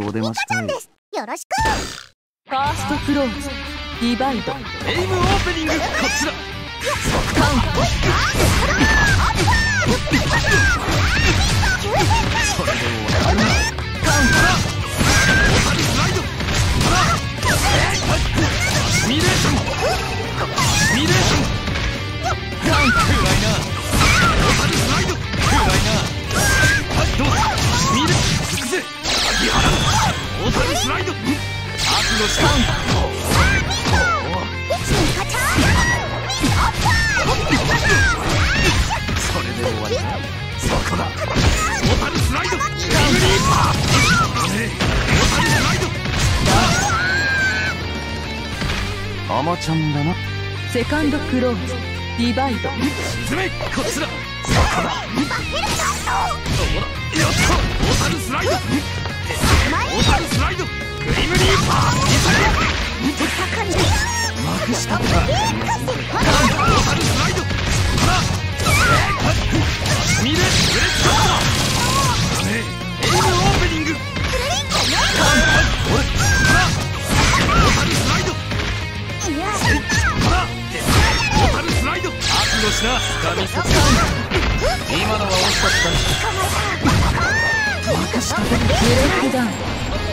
お出ましちゃんです。よろしく。 ファーストクローズディバイドエイムオープニングこちらカウンターそれで終わるなカウンターオタルスライドシミュレーションシミュレーションカウンター暗いなオタルスライド暗いなどうだシミュレーション行くぜ萩原オタルスライド覚悟したカウンターそれで終わりだそこだオタルスライドリーパーオタルスライドアマちゃんだな。 セカンドクローズディバイド沈めこっちだそこだそうだやったオタルスライドオタルスライドグリムリーパーミサイルまくしたんだオタルスライドシミュレーションブレックショットだエイムオープニング俺オタルスライドオタルスライド覚悟しな神そ今のは惜しかったな任したブレイクダウン